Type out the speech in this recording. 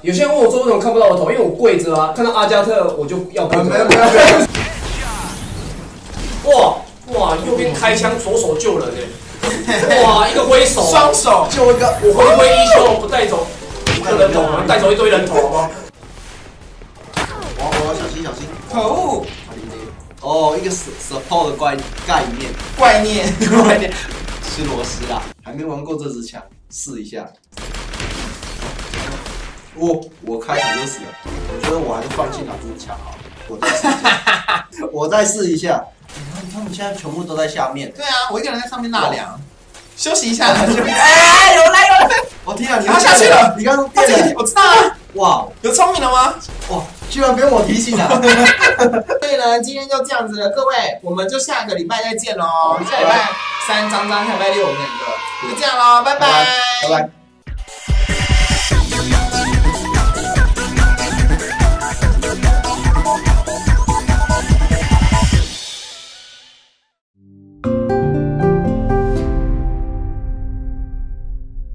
有些人问我说为什么看不到我头，因为我跪着啊，看到阿加特我就要跪着。 没有。 哇，右边开枪，左手救人哎！哇，一个挥手， 双手救一个，我挥挥衣袖，不带走一个人头，带走一堆人头，好不好？ 我小心小心！ 可恶！ 哦，一个 support 的概念，吃螺丝啦，还没玩过这支枪，试一下。我开场就死了，我觉得我还是放弃拿这支枪好了，我再试一下。他们现在全部都在下面。 对啊，我一个人在上面纳凉，休息一下。 哎，有来！我天啊，你要下去了！ 你刚刚他这个我知道啊。 哇， 有聪明了吗？ 哇，居然不用我提醒啊！ 所以呢，今天就这样子了，各位，我们就下个礼拜再见喽。下礼拜3张，下礼拜6我们2个，就这样喽，拜拜。 拜拜。